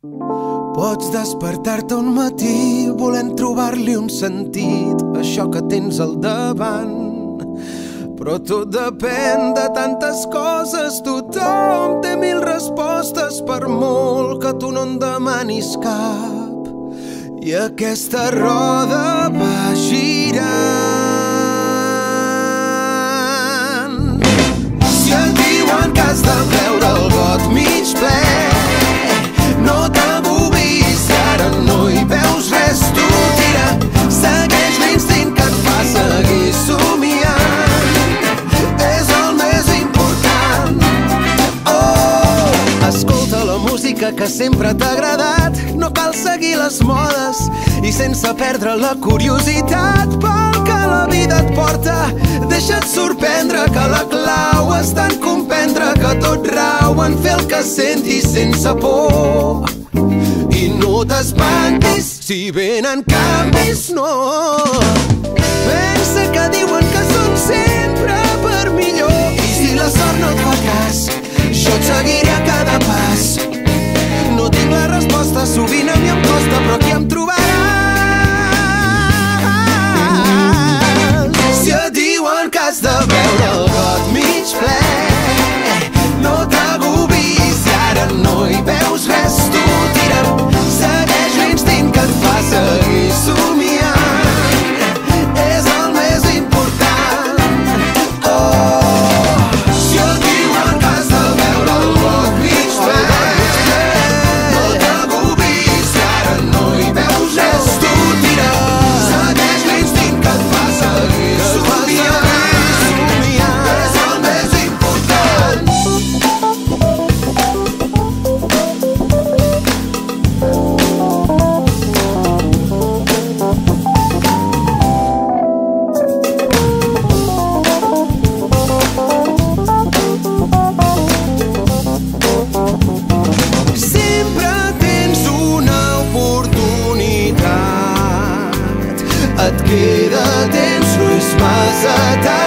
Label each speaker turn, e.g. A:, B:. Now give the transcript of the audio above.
A: Pots despertar-te un matí volent trobar-li un sentit a això que tens al davant. Però tot depèn de tantes coses, tothom té mil respostes per molt que tu no en demanis cap. I aquesta roda va girant. Si et diuen que has de veure el got mig ple, no t'abobis, si ara no hi veus res, tu tira, segueix l'instint que et fa seguir somiant. És el més important. Oh, escolta la música que sempre t'ha agradat, no cal seguir les modes i sense perdre la curiositat pel que la vida et porta. Deixa't sorprendre que la clau està en comprendre que tot rau en fer el que sentis sense por. I no t'espantis si venen canvis, no. Pensa que diuen que són sempre per millor, i si la sort no et fa cas, jo et seguiré a cada pas. No tinc la resposta, sovint a mi em costa, però aquí em trobaràs. Si et diuen que has de veure el got mig ple, no t'agobis, si ara no hi veus res, tu tira, segueix l'instint que et fa seguir somiant. És el més important. Oh, si et diuen que has de veure el got mig ple, no t'agobis, si ara no hi veus res, tu tira, segueix l'instint que et fa seguir somiant. És el més important. Sempre tens una oportunitat, et queda temps, no és massa tard.